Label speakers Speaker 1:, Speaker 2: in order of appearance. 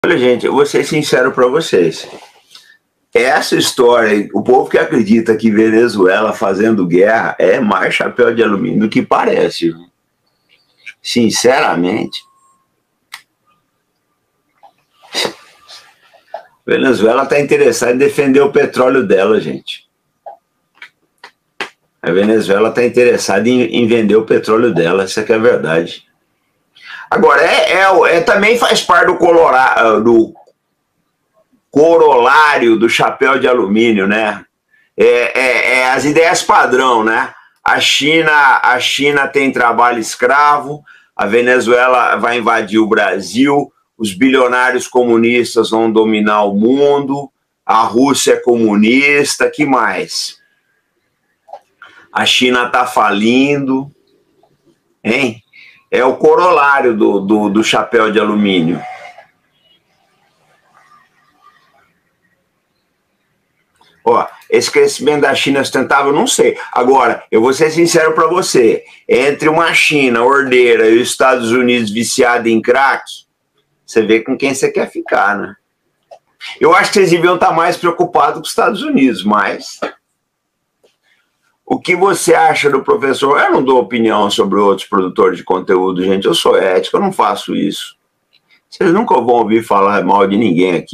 Speaker 1: Olha, gente, eu vou ser sincero para vocês. Essa história, o povo que acredita que Venezuela fazendo guerra é mais chapéu de alumínio do que parece. Sinceramente. Venezuela está interessada em defender o petróleo dela, gente. A Venezuela está interessada em vender o petróleo dela, essa que é a verdade. Agora, também faz parte do corolário do chapéu de alumínio, né? As ideias padrão, né? A China tem trabalho escravo, a Venezuela vai invadir o Brasil, os bilionários comunistas vão dominar o mundo, a Rússia é comunista, que mais? A China está falindo, hein? É o corolário do chapéu de alumínio. Ó, esse crescimento da China sustentável, não sei. Agora, eu vou ser sincero para você. Entre uma China ordeira e os Estados Unidos viciado em crack, você vê com quem você quer ficar, né? Eu acho que vocês deviam estar mais preocupados com os Estados Unidos, mas... O que você acha do professor? Eu não dou opinião sobre outros produtores de conteúdo, gente. Eu sou ético, eu não faço isso. Vocês nunca vão ouvir falar mal de ninguém aqui.